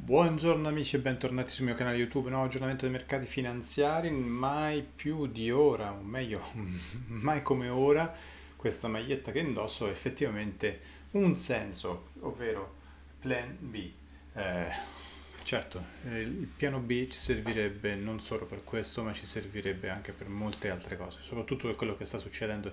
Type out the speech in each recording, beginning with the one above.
Buongiorno amici e bentornati sul mio canale YouTube, nuovo aggiornamento dei mercati finanziari, mai più di ora, o meglio, mai come ora, questa maglietta che indosso ha effettivamente un senso, ovvero Plan B. Eh, certo, il piano B ci servirebbe non solo per questo, ma ci servirebbe anche per molte altre cose, soprattutto per quello che sta succedendo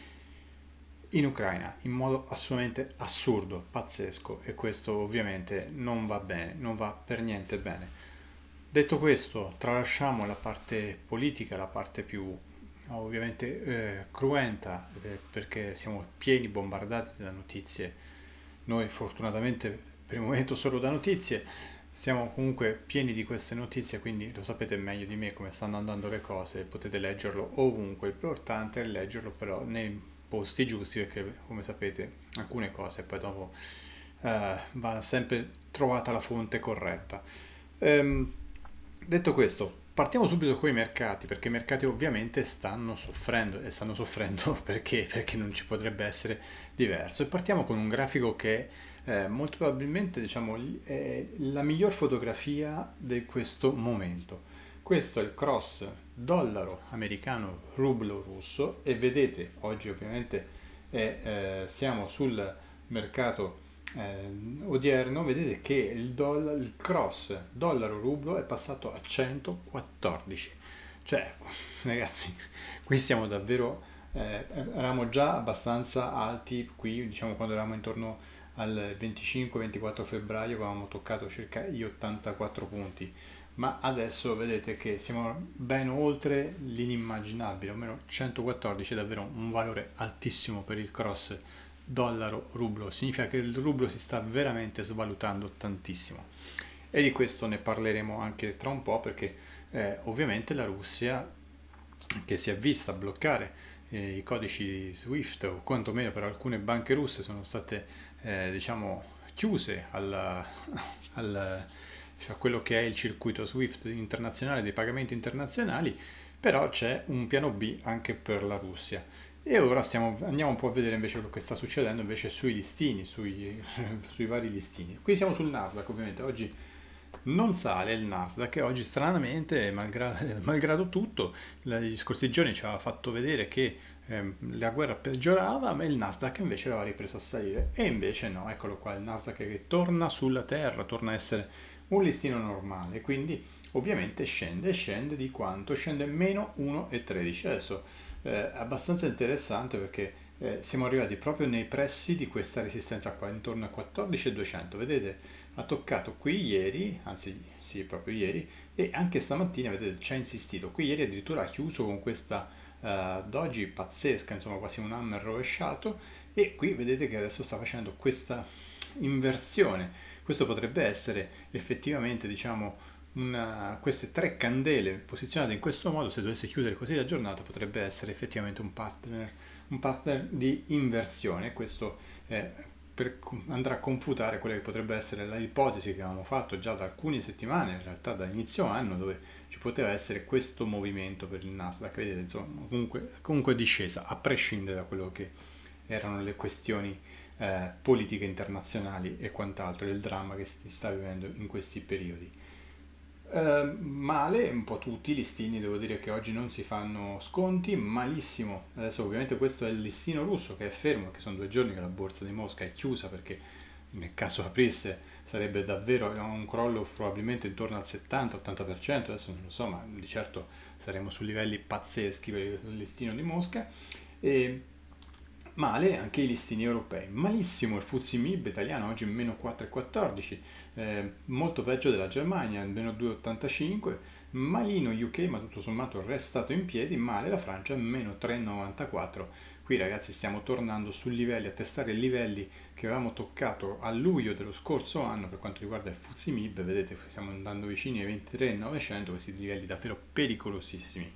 in Ucraina in modo assolutamente assurdo, pazzesco, e questo ovviamente non va bene, non va per niente bene. Detto questo, tralasciamo la parte politica, la parte più ovviamente cruenta, perché siamo pieni bombardati da notizie. Noi fortunatamente per il momento solo da notizie, siamo comunque pieni di queste notizie, quindi lo sapete meglio di me come stanno andando le cose, potete leggerlo ovunque, l'importante è leggerlo però nei posti giusti, perché come sapete alcune cose poi dopo va sempre trovata la fonte corretta. Ehm, Detto questo, partiamo subito con i mercati, perché i mercati ovviamente stanno soffrendo, e stanno soffrendo perché non ci potrebbe essere diverso. E partiamo con un grafico che molto probabilmente diciamo, è la miglior fotografia di questo momento. Questo è il cross dollaro americano rublo russo e vedete oggi ovviamente siamo sul mercato odierno, vedete che il cross dollaro rublo è passato a 114. Cioè, ragazzi, qui siamo davvero, eravamo già abbastanza alti qui, diciamo quando eravamo intorno al 25-24 febbraio, avevamo toccato circa gli 84 punti, ma adesso vedete che siamo ben oltre l'inimmaginabile, almeno 114 è davvero un valore altissimo per il cross dollaro-rublo, significa che il rublo si sta veramente svalutando tantissimo e di questo ne parleremo anche tra un po', perché ovviamente la Russia, che si è vista bloccare i codici SWIFT, o quantomeno per alcune banche russe sono state diciamo chiuse a quello che è il circuito SWIFT internazionale dei pagamenti internazionali, però c'è un piano B anche per la Russia. E ora andiamo un po' a vedere invece quello che sta succedendo invece sui listini, sui vari listini. Qui siamo sul Nasdaq, ovviamente oggi non sale il Nasdaq e oggi stranamente, malgrado tutto, gli scorsi giorni ci aveva fatto vedere che la guerra peggiorava, ma il Nasdaq invece aveva ripreso a salire. E invece no, eccolo qua, il Nasdaq che torna sulla terra, torna a essere un listino normale, quindi ovviamente scende, scende di quanto? Scende meno 1,13. Adesso è abbastanza interessante perché siamo arrivati proprio nei pressi di questa resistenza qua, intorno a 14,200. Vedete, ha toccato qui ieri, anzi sì, proprio ieri, e anche stamattina, vedete, ci ha insistito. Qui ieri addirittura ha chiuso con questa doji pazzesca, insomma quasi un hammer rovesciato, e qui vedete che adesso sta facendo questa inversione. Questo potrebbe essere effettivamente, diciamo, queste tre candele posizionate in questo modo, se dovesse chiudere così la giornata, potrebbe essere effettivamente un partner di inversione. Questo andrà a confutare quella che potrebbe essere l'ipotesi che avevamo fatto già da alcune settimane, in realtà da inizio anno, dove ci poteva essere questo movimento per il Nasdaq. Vedete, insomma, comunque discesa, a prescindere da quello che erano le questioni politiche internazionali e quant'altro, del dramma che si sta vivendo in questi periodi. Male un po' tutti i listini, devo dire che oggi non si fanno sconti, malissimo. Adesso ovviamente questo è il listino russo che è fermo, che sono 2 giorni che la borsa di Mosca è chiusa, perché nel caso aprisse sarebbe davvero un crollo probabilmente intorno al 70-80%, adesso non lo so, ma di certo saremo su livelli pazzeschi per il listino di Mosca. E male anche i listini europei, malissimo il FTSE MIB italiano oggi in meno 4,14, molto peggio della Germania, in meno 2,85, malino UK, ma tutto sommato è restato in piedi, male la Francia in meno 3,94. Qui ragazzi stiamo tornando su livelli, a testare i livelli che avevamo toccato a luglio dello scorso anno per quanto riguarda il FTSE MIB, vedete stiamo andando vicini ai 23.900, questi livelli davvero pericolosissimi.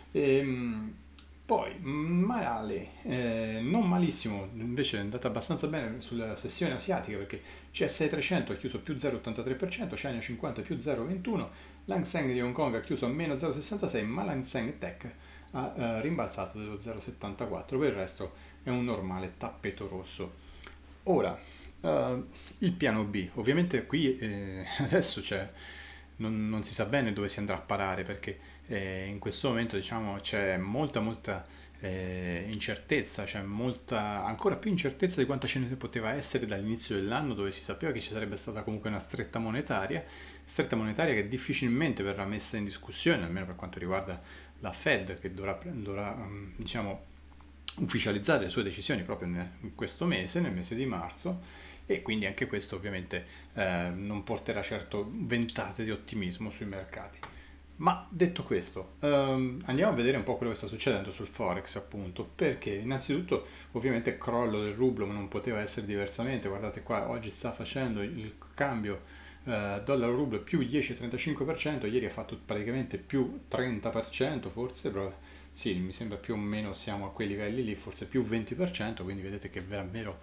Poi male, non malissimo, invece è andata abbastanza bene sulla sessione asiatica, perché CSI 300 ha chiuso più 0,83%, China 50 più 0,21%, l'Hang Seng di Hong Kong ha chiuso a meno 0,66%, ma l'Hang Seng Tech ha rimbalzato dello 0,74%, per il resto è un normale tappeto rosso. Ora, Il piano B, ovviamente qui adesso non si sa bene dove si andrà a parare perché in questo momento diciamo c'è molta incertezza, c'è molta, ancora più incertezza di quanta ce ne poteva essere dall'inizio dell'anno dove si sapeva che ci sarebbe stata comunque una stretta monetaria che difficilmente verrà messa in discussione, almeno per quanto riguarda la Fed che dovrà diciamo, ufficializzare le sue decisioni proprio in questo mese, nel mese di marzo, e quindi anche questo ovviamente non porterà certo ventate di ottimismo sui mercati. Ma detto questo, andiamo a vedere un po' quello che sta succedendo sul Forex, appunto, perché innanzitutto ovviamente crollo del rublo, ma non poteva essere diversamente. Guardate qua, oggi sta facendo il cambio dollaro-rublo più 10,35%, ieri ha fatto praticamente più 30% forse, però sì, mi sembra più o meno siamo a quei livelli lì, forse più 20%, quindi vedete che veramente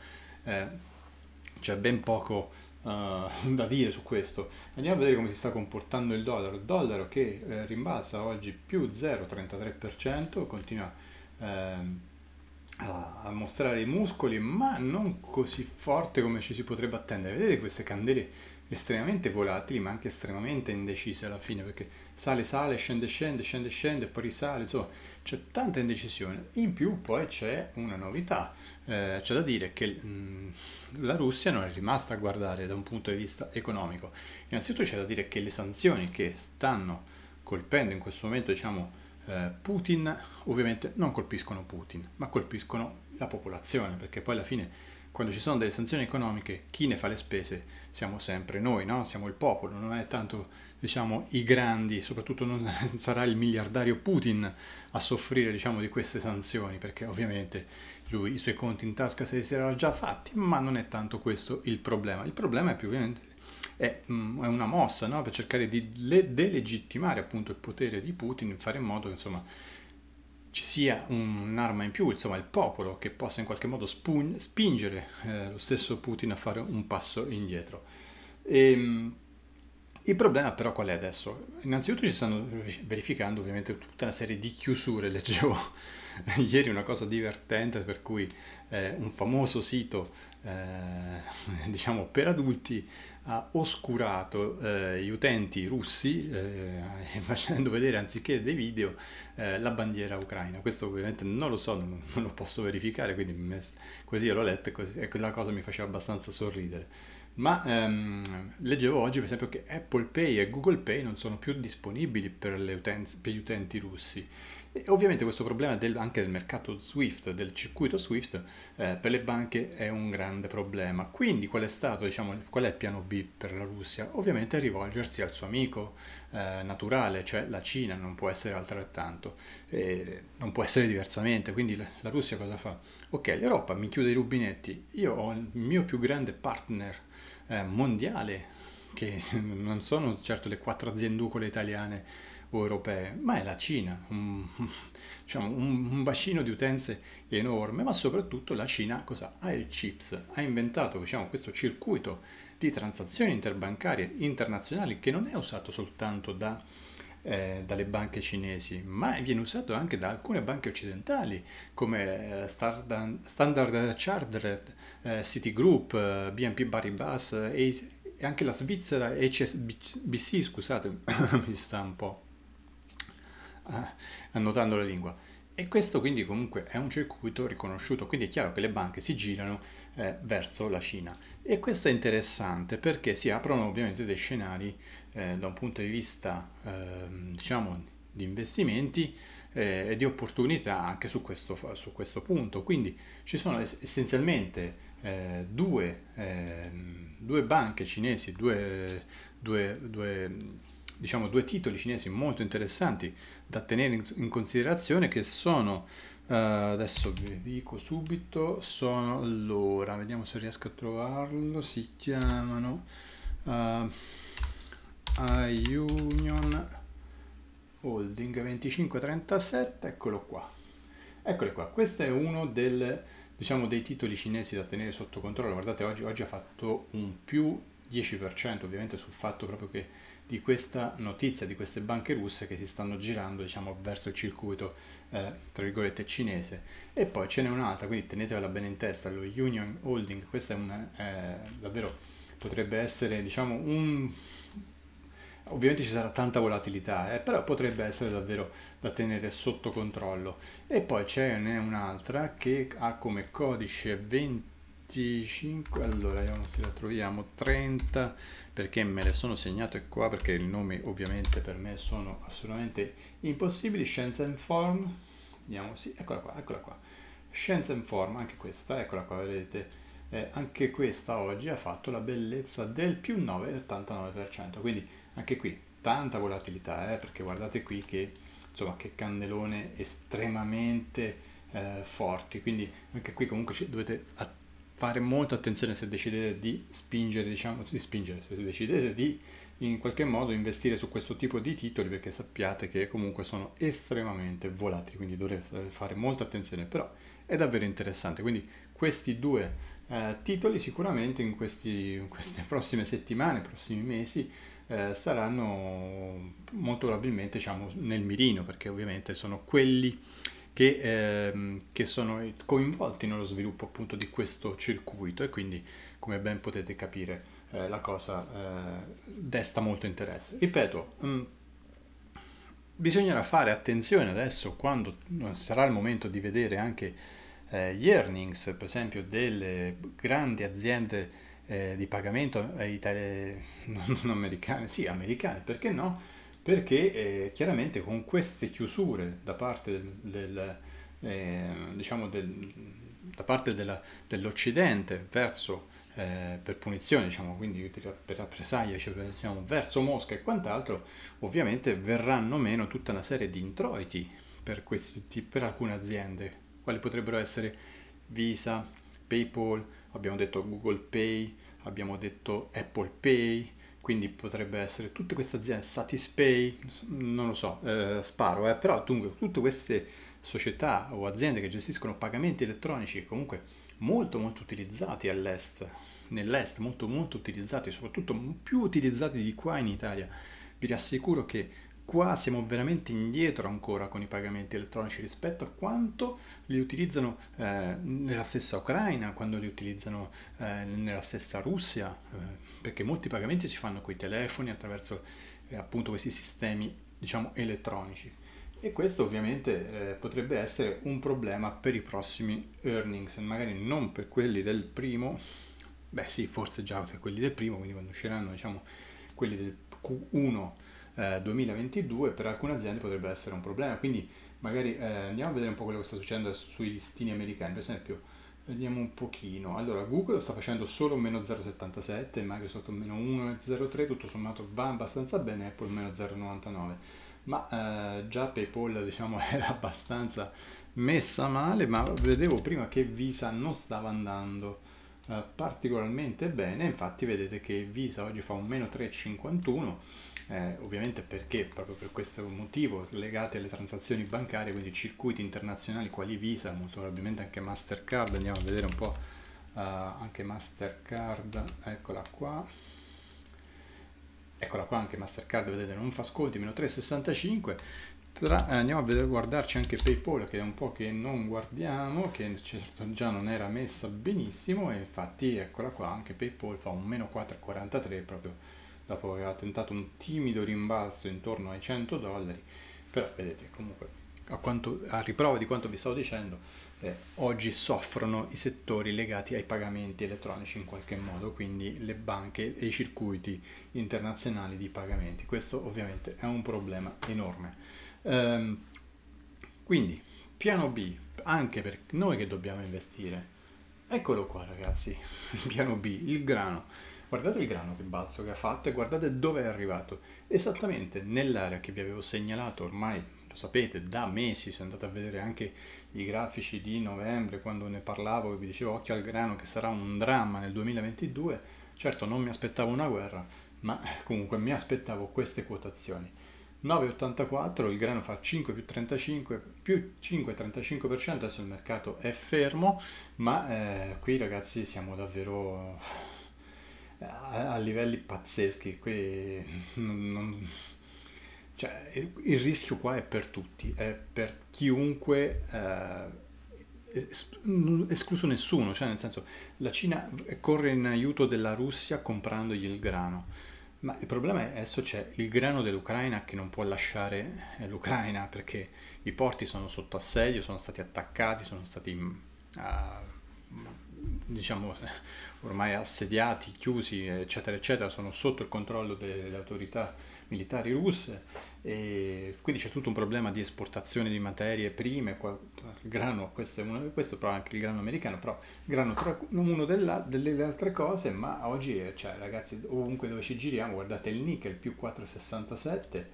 c'è ben poco da dire su questo. Andiamo a vedere come si sta comportando il dollaro che rimbalza oggi più 0,33%, continua ehm, a mostrare i muscoli, ma non così forte come ci si potrebbe attendere. Vedete queste candele estremamente volatili, ma anche estremamente indecise alla fine, perché sale, scende, poi risale, insomma, c'è tanta indecisione. In più poi c'è una novità, c'è da dire che la Russia non è rimasta a guardare da un punto di vista economico. Innanzitutto c'è da dire che le sanzioni che stanno colpendo in questo momento, diciamo, Putin, ovviamente non colpiscono Putin, ma colpiscono la popolazione, perché poi alla fine quando ci sono delle sanzioni economiche, chi ne fa le spese siamo sempre noi, no? Siamo il popolo, non è tanto, diciamo, i grandi, soprattutto non sarà il miliardario Putin a soffrire, diciamo, di queste sanzioni, perché ovviamente lui i suoi conti in tasca se li si era già fatti, ma non è tanto questo il problema. Il problema è più ovviamente è una mossa, no? Per cercare di delegittimare appunto il potere di Putin, fare in modo che insomma ci sia un'arma in più, insomma il popolo che possa in qualche modo spingere lo stesso Putin a fare un passo indietro. E, il problema però qual è adesso? Innanzitutto ci stanno verificando ovviamente tutta una serie di chiusure, leggevo ieri una cosa divertente per cui un famoso sito diciamo per adulti ha oscurato gli utenti russi facendo vedere anziché dei video la bandiera ucraina. Questo ovviamente non lo so, non lo posso verificare, quindi così io l'ho letto e la cosa mi faceva abbastanza sorridere. Ma leggevo oggi per esempio che Apple Pay e Google Pay non sono più disponibili per per gli utenti russi. E ovviamente questo problema anche del mercato SWIFT, del circuito SWIFT, per le banche è un grande problema. Quindi qual è stato, diciamo, qual è il piano B per la Russia? Ovviamente rivolgersi al suo amico naturale, cioè la Cina, non può essere altrettanto, non può essere diversamente. Quindi la Russia cosa fa? Ok, l'Europa mi chiude i rubinetti, io ho il mio più grande partner mondiale, che non sono certo le quattro azienducole italiane o europee, ma è la Cina, diciamo, un bacino di utenze enorme, ma soprattutto la Cina cosa? Ha il CHIPS, ha inventato diciamo, questo circuito di transazioni interbancarie internazionali che non è usato soltanto dalle banche cinesi, ma viene usato anche da alcune banche occidentali come Standard Chartered, Citigroup, BNP Paribas e anche la Svizzera HSBC, scusate, mi sta un po' annotando la lingua. E questo quindi comunque è un circuito riconosciuto, quindi è chiaro che le banche si girano verso la Cina. E questo è interessante perché si aprono ovviamente dei scenari da un punto di vista diciamo di investimenti e di opportunità anche su questo punto. Quindi ci sono essenzialmente due banche cinesi, diciamo, due titoli cinesi molto interessanti da tenere in considerazione che sono, adesso vi dico subito, sono allora, vediamo se riesco a trovarlo, si chiamano iUnion Holding 2537, eccolo qua. Eccole qua, questo è uno diciamo, dei titoli cinesi da tenere sotto controllo. Guardate, oggi ha fatto un più 10% ovviamente sul fatto proprio che di questa notizia di queste banche russe che si stanno girando, diciamo, verso il circuito tra virgolette cinese. E poi ce n'è un'altra, quindi tenetevela bene in testa, lo Union Holding. Questa è una davvero, potrebbe essere, diciamo, un... Ovviamente ci sarà tanta volatilità, però potrebbe essere davvero da tenere sotto controllo. E poi ce n'è un'altra che ha come codice 25, allora vediamo se la troviamo, 30, perché me le sono segnate qua, perché i nomi ovviamente per me sono assolutamente impossibili. Shenzhen Form, vediamo, sì, eccola qua, eccola qua. Shenzhen Form, anche questa, eccola qua, vedete. Anche questa oggi ha fatto la bellezza del più 9,89%, quindi anche qui tanta volatilità, perché guardate qui che, insomma, che candelone estremamente forti, quindi anche qui comunque dovete fare molta attenzione se decidete di spingere, diciamo, di spingere, se decidete di in qualche modo investire su questo tipo di titoli, perché sappiate che comunque sono estremamente volatili, quindi dovrete fare molta attenzione, però è davvero interessante. Quindi questi due titoli sicuramente in queste prossime settimane, prossimi mesi, saranno molto probabilmente, diciamo, nel mirino, perché ovviamente sono quelli che sono coinvolti nello sviluppo appunto di questo circuito, e quindi, come ben potete capire, la cosa desta molto interesse. Ripeto, bisognerà fare attenzione adesso quando sarà il momento di vedere anche gli earnings, per esempio, delle grandi aziende di pagamento non americane, sì, americane, perché no? Perché chiaramente con queste chiusure da parte diciamo da parte dell'Occidente verso per punizione, diciamo, quindi per rappresaglia, cioè, diciamo, verso Mosca e quant'altro, ovviamente verranno meno tutta una serie di introiti per alcune aziende, quali potrebbero essere Visa, PayPal, abbiamo detto Google Pay, abbiamo detto Apple Pay, quindi potrebbe essere tutte queste aziende, Satispay, non lo so, sparo, però dunque tutte queste società o aziende che gestiscono pagamenti elettronici comunque molto molto utilizzati all'est, nell'est, molto molto utilizzati, soprattutto più utilizzati di qua in Italia. Vi rassicuro che qua siamo veramente indietro ancora con i pagamenti elettronici rispetto a quanto li utilizzano nella stessa Ucraina, quando li utilizzano nella stessa Russia, perché molti pagamenti si fanno con i telefoni attraverso appunto questi sistemi, diciamo, elettronici. E questo ovviamente potrebbe essere un problema per i prossimi earnings, magari non per quelli del primo, beh sì, forse già per quelli del primo, quindi quando usciranno, diciamo, quelli del Q1 2022, per alcune aziende potrebbe essere un problema. Quindi magari andiamo a vedere un po' quello che sta succedendo sui listini americani. Per esempio, vediamo un pochino. Allora, Google sta facendo solo un meno 0,77, Microsoft un meno 1,03, tutto sommato va abbastanza bene, Apple meno 0,99. Ma già PayPal, diciamo, era abbastanza messa male, ma vedevo prima che Visa non stava andando particolarmente bene. Infatti vedete che Visa oggi fa un meno 3,51, ovviamente perché proprio per questo motivo legati alle transazioni bancarie, quindi circuiti internazionali quali Visa, molto probabilmente anche Mastercard. Andiamo a vedere un po' anche Mastercard, eccola qua anche Mastercard, vedete, non fa sconti, meno 3,65. Andiamo a vedere, guardarci anche PayPal, che è un po' che non guardiamo, che certo già non era messa benissimo, e infatti eccola qua, anche PayPal fa un meno 4,43 proprio dopo che aveva tentato un timido rimbalzo intorno ai $100. Però vedete, comunque, a riprova di quanto vi stavo dicendo, oggi soffrono i settori legati ai pagamenti elettronici in qualche modo, quindi le banche e i circuiti internazionali di pagamenti. Questo ovviamente è un problema enorme. Quindi, piano B, anche per noi che dobbiamo investire. Eccolo qua, ragazzi, il piano B, il grano. Guardate il grano che balzo che ha fatto e guardate dove è arrivato. Esattamente nell'area che vi avevo segnalato ormai, lo sapete, da mesi. Se andate a vedere anche i grafici di novembre, quando ne parlavo, vi dicevo occhio al grano che sarà un dramma nel 2022. Certo, non mi aspettavo una guerra, ma comunque mi aspettavo queste quotazioni. 9,84, il grano fa 5 più 35, più 5,35%, adesso il mercato è fermo, ma qui, ragazzi, siamo davvero a livelli pazzeschi. Qui cioè, il rischio qua è per tutti, è per chiunque, escluso nessuno, cioè nel senso la Cina corre in aiuto della Russia comprandogli il grano, ma il problema è adesso c'è il grano dell'Ucraina che non può lasciare l'Ucraina perché i porti sono sotto assedio, sono stati attaccati, sono stati diciamo ormai assediati, chiusi, eccetera, eccetera, sono sotto il controllo delle autorità militari russe e quindi c'è tutto un problema di esportazione di materie prime, il grano, questo è uno di questo, però anche il grano americano, però il grano tra uno delle altre cose, ma oggi, cioè, ragazzi, ovunque dove ci giriamo, guardate il nickel più 4,67,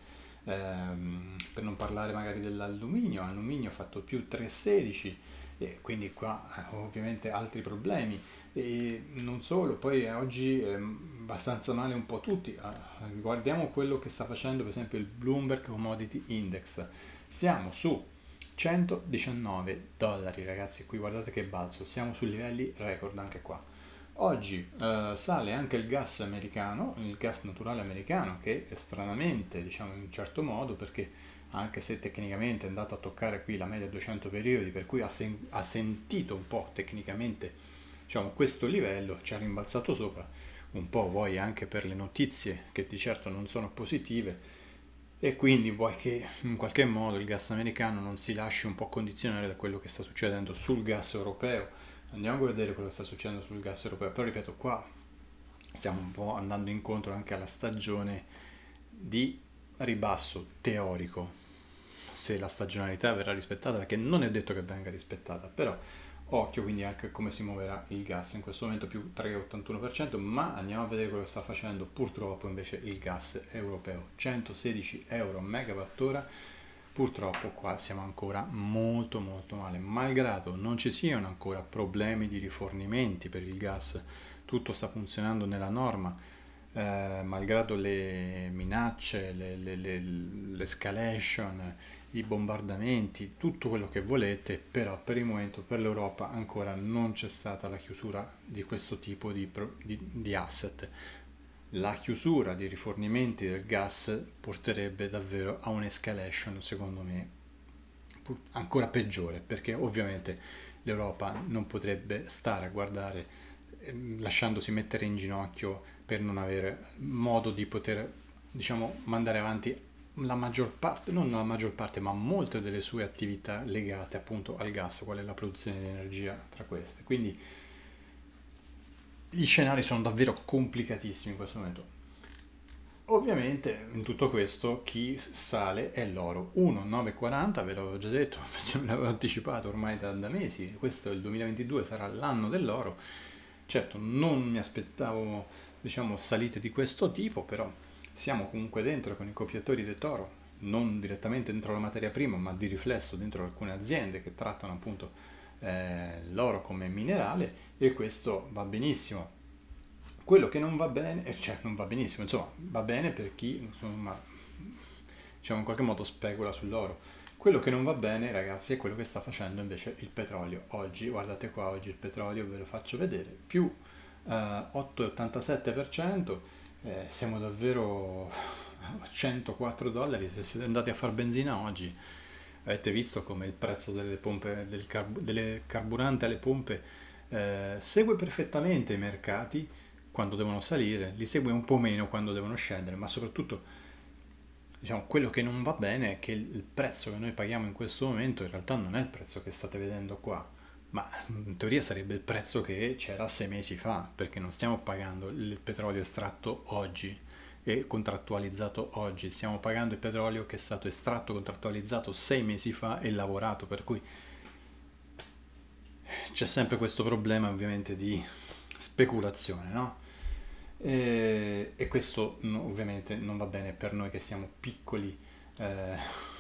per non parlare magari dell'alluminio, alluminio fatto più 3,16, e quindi qua ovviamente altri problemi e non solo, poi oggi abbastanza male un po' tutti. Guardiamo quello che sta facendo per esempio il Bloomberg Commodity Index, siamo su 119 dollari ragazzi, qui guardate che balzo, siamo su livelli record anche qua. Oggi sale anche il gas americano, il gas naturale americano, che stranamente, diciamo in un certo modo, perché anche se tecnicamente è andato a toccare qui la media 200 periodi, per cui ha sentito un po' tecnicamente, diciamo, questo livello, ci ha rimbalzato sopra, un po' vuoi anche per le notizie che di certo non sono positive, e quindi vuoi che in qualche modo il gas americano non si lasci un po' condizionare da quello che sta succedendo sul gas europeo. Andiamo a vedere cosa sta succedendo sul gas europeo, però ripeto, qua stiamo un po' andando incontro anche alla stagione di ribasso teorico, se la stagionalità verrà rispettata, perché non è detto che venga rispettata, però occhio quindi anche a come si muoverà il gas, in questo momento più 3,81%, ma andiamo a vedere cosa sta facendo purtroppo invece il gas europeo, 116 euro megawattora, purtroppo qua siamo ancora molto molto male, malgrado non ci siano ancora problemi di rifornimenti per il gas, tutto sta funzionando nella norma, malgrado le minacce, l'escalation, i bombardamenti, tutto quello che volete, però per il momento per l'Europa ancora non c'è stata la chiusura di questo tipo di asset. La chiusura di rifornimenti del gas porterebbe davvero a un'escalation, secondo me, ancora peggiore, perché ovviamente l'Europa non potrebbe stare a guardare lasciandosi mettere in ginocchio per non avere modo di poter, diciamo, mandare avanti la maggior parte, non la maggior parte, ma molte delle sue attività legate appunto al gas, qual è la produzione di energia tra queste. Quindi gli scenari sono davvero complicatissimi in questo momento. Ovviamente in tutto questo chi sale è l'oro. 1,940, ve l'avevo già detto, ve l'avevo anticipato ormai da mesi, questo è il 2022, sarà l'anno dell'oro. Certo, non mi aspettavo, diciamo, salite di questo tipo, però siamo comunque dentro con i copiatori del toro, non direttamente dentro la materia prima, ma di riflesso dentro alcune aziende che trattano appunto l'oro come minerale e questo va benissimo. Quello che non va bene, cioè non va benissimo, insomma, va bene per chi, insomma, diciamo in qualche modo specula sull'oro. Quello che non va bene, ragazzi, è quello che sta facendo invece il petrolio. Oggi, guardate qua, oggi il petrolio ve lo faccio vedere, più 8,87%, siamo davvero a 104 dollari se siete andati a fare benzina oggi. Avete visto come il prezzo delle pompe, delle carburanti alle pompe segue perfettamente i mercati quando devono salire, li segue un po' meno quando devono scendere, ma soprattutto diciamo, quello che non va bene è che il prezzo che noi paghiamo in questo momento in realtà non è il prezzo che state vedendo qua, ma in teoria sarebbe il prezzo che c'era 6 mesi fa, perché non stiamo pagando il petrolio estratto oggi e contrattualizzato oggi, stiamo pagando il petrolio che è stato estratto, contrattualizzato 6 mesi fa e lavorato, per cui c'è sempre questo problema ovviamente di speculazione, no? E questo ovviamente non va bene per noi che siamo piccoli, eh,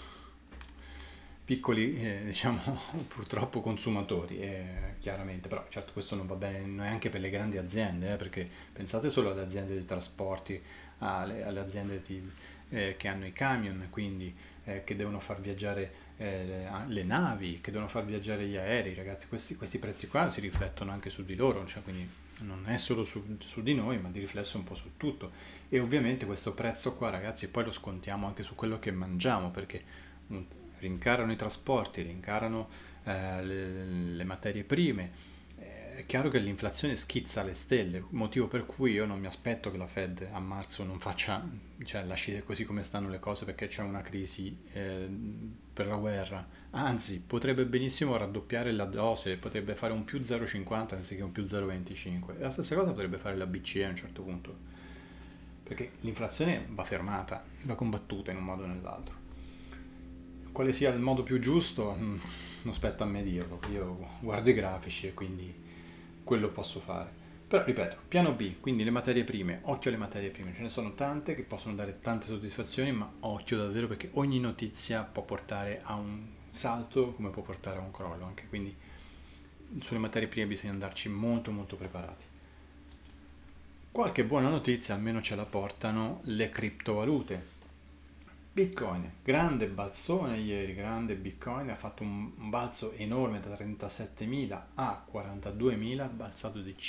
piccoli diciamo purtroppo consumatori, chiaramente, però certo questo non va bene neanche per le grandi aziende, perché pensate solo alle aziende di trasporti, alle aziende che hanno i camion, quindi che devono far viaggiare le navi, che devono far viaggiare gli aerei, ragazzi, questi prezzi qua si riflettono anche su di loro, cioè, quindi non è solo su di noi, ma di riflesso un po' su tutto. E ovviamente questo prezzo qua, ragazzi, poi lo scontiamo anche su quello che mangiamo, perché mm, rincarano i trasporti, rincarano le materie prime. È chiaro che l'inflazione schizza alle stelle, motivo per cui io non mi aspetto che la Fed a marzo non faccia, cioè lasci così come stanno le cose perché c'è una crisi per la guerra. Anzi, potrebbe benissimo raddoppiare la dose, potrebbe fare un più 0,50 anziché un più 0,25. E la stessa cosa potrebbe fare la BCE a un certo punto, perché l'inflazione va fermata, va combattuta in un modo o nell'altro. Quale sia il modo più giusto, non spetta a me dirlo, io guardo i grafici e quindi quello posso fare. Però ripeto, piano B, quindi le materie prime, occhio alle materie prime, ce ne sono tante che possono dare tante soddisfazioni, ma occhio davvero perché ogni notizia può portare a un salto come può portare a un crollo, anche quindi sulle materie prime bisogna andarci molto molto preparati. Qualche buona notizia almeno ce la portano le criptovalute. Bitcoin, grande balzone ieri, grande Bitcoin, ha fatto un balzo enorme da 37.000 a 42.000, balzato di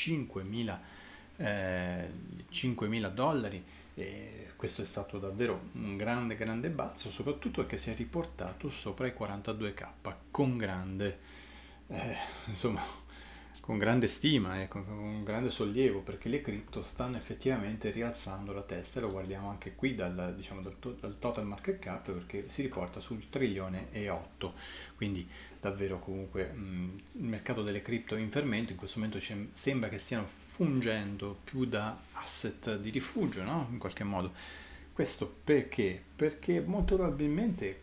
5.000 dollari. E questo è stato davvero un grande grande balzo, soprattutto perché si è riportato sopra i 42k con grande, eh, insomma, con grande stima e con grande sollievo, perché le cripto stanno effettivamente rialzando la testa e lo guardiamo anche qui diciamo, dal total market cap, perché si riporta sul trilione e 8, quindi davvero comunque il mercato delle cripto è in fermento, in questo momento sembra che stiano fungendo più da asset di rifugio, no? In qualche modo. Questo perché? Perché molto probabilmente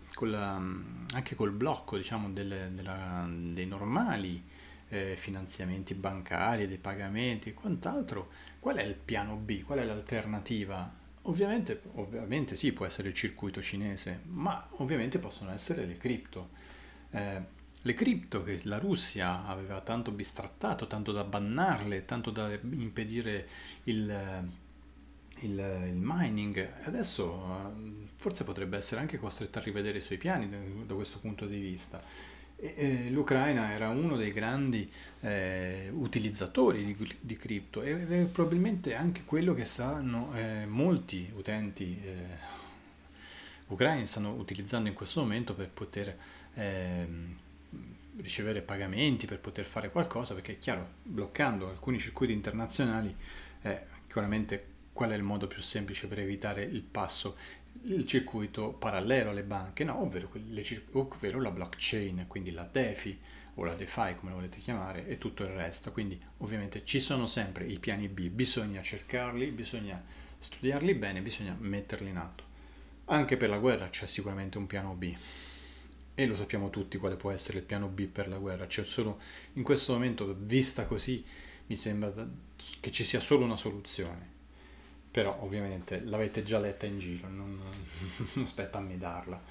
anche col blocco diciamo, dei normali finanziamenti bancari, dei pagamenti e quant'altro, qual è il piano B? Qual è l'alternativa? Ovviamente sì, può essere il circuito cinese, ma ovviamente possono essere le cripto. Le cripto che la Russia aveva tanto bistrattato, tanto da bannarle, tanto da impedire il, il mining, adesso forse potrebbe essere anche costretta a rivedere i suoi piani da questo punto di vista. L'Ucraina era uno dei grandi utilizzatori di cripto ed è probabilmente anche quello che stanno molti utenti ucraini stanno utilizzando in questo momento per poter ehm, ricevere pagamenti, per poter fare qualcosa, perché è chiaro, bloccando alcuni circuiti internazionali, chiaramente qual è il modo più semplice per evitare il passo, il circuito parallelo alle banche, no? Ovvero la blockchain, quindi la DeFi o la DeFi come lo volete chiamare e tutto il resto. Quindi ovviamente ci sono sempre i piani B, bisogna cercarli, bisogna studiarli bene, bisogna metterli in atto. Anche per la guerra c'è sicuramente un piano B e lo sappiamo tutti quale può essere il piano B per la guerra. C'è solo in questo momento, vista così, mi sembra che ci sia solo una soluzione. Però ovviamente l'avete già letta in giro, non spetta a me darla.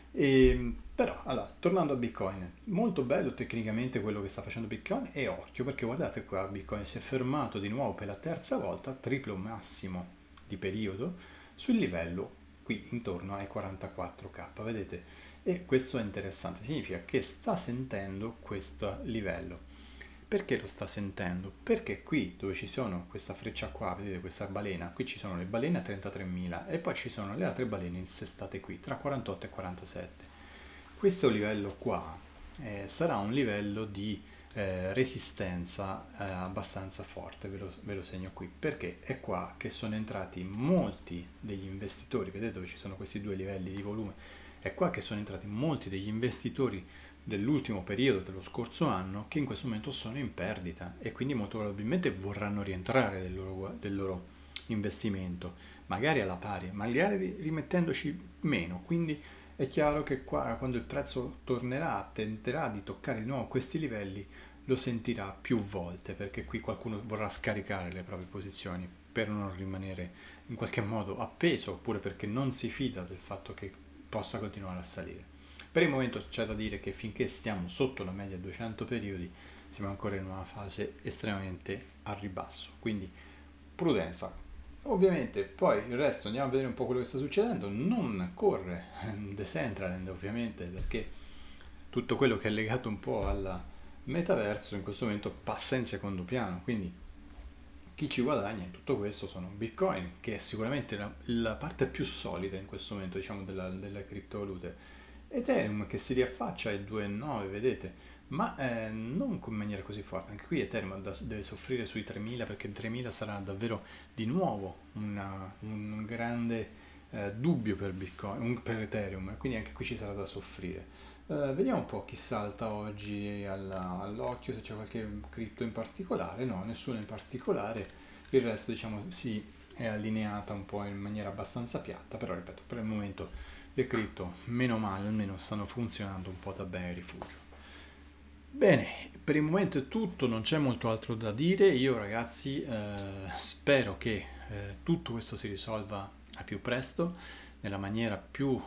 Però, allora, tornando a Bitcoin, molto bello tecnicamente quello che sta facendo Bitcoin e occhio perché guardate qua, Bitcoin si è fermato di nuovo per la terza volta, triplo massimo di periodo, sul livello qui intorno ai 44k, vedete? E questo è interessante, significa che sta sentendo questo livello. Perché lo sta sentendo? Perché qui dove ci sono questa freccia qua, vedete questa balena, qui ci sono le balene a 33.000 e poi ci sono le altre balene insestate qui, tra 48 e 47. Questo livello qua sarà un livello di resistenza abbastanza forte, ve lo segno qui, perché è qua che sono entrati molti degli investitori, vedete dove ci sono questi due livelli di volume, è qua che sono entrati molti degli investitori dell'ultimo periodo dello scorso anno che in questo momento sono in perdita e quindi molto probabilmente vorranno rientrare del loro investimento, magari alla pari, magari rimettendoci meno, quindi è chiaro che qua quando il prezzo tornerà, tenterà di toccare di nuovo questi livelli, lo sentirà più volte perché qui qualcuno vorrà scaricare le proprie posizioni per non rimanere in qualche modo appeso oppure perché non si fida del fatto che possa continuare a salire. Per il momento c'è da dire che finché stiamo sotto la media 200 periodi siamo ancora in una fase estremamente a ribasso, quindi prudenza. Ovviamente poi il resto andiamo a vedere un po' quello che sta succedendo, non corre Decentraland ovviamente perché tutto quello che è legato un po' al metaverso in questo momento passa in secondo piano, quindi Chi ci guadagna in tutto questo sono Bitcoin, che è sicuramente la parte più solida in questo momento, diciamo, delle criptovalute. Ethereum che si riaffaccia ai 2,9, vedete, ma non in maniera così forte. Anche qui Ethereum deve soffrire sui 3000 perché 3000 sarà davvero di nuovo un grande dubbio per Bitcoin, per Ethereum, quindi anche qui ci sarà da soffrire. Vediamo un po' chi salta oggi all'occhio, se c'è qualche cripto in particolare. No, nessuno in particolare. Il resto, diciamo, si è allineata un po' in maniera abbastanza piatta, però ripeto, per il momento le cripto, meno male, almeno stanno funzionando un po' da bene rifugio. Bene, per il momento è tutto, non c'è molto altro da dire. Io ragazzi spero che tutto questo si risolva al più presto, nella maniera più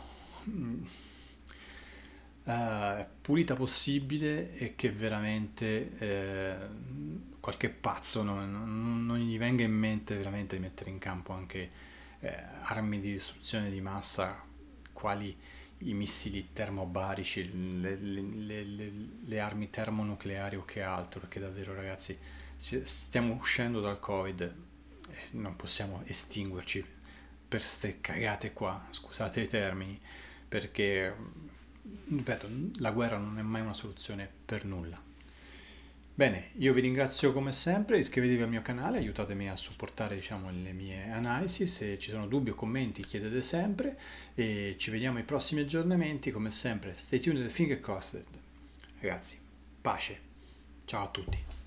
pulita possibile e che veramente qualche pazzo non gli venga in mente veramente di mettere in campo anche armi di distruzione di massa quali i missili termobarici, le armi termonucleari o che altro, perché davvero ragazzi stiamo uscendo dal Covid e non possiamo estinguerci per ste cagate qua, scusate i termini, perché ripeto, la guerra non è mai una soluzione per nulla. Bene, io vi ringrazio come sempre, iscrivetevi al mio canale, aiutatemi a supportare, diciamo, le mie analisi, se ci sono dubbi o commenti chiedete sempre e ci vediamo ai prossimi aggiornamenti, come sempre, stay tuned and finger crossed. Ragazzi, pace, ciao a tutti.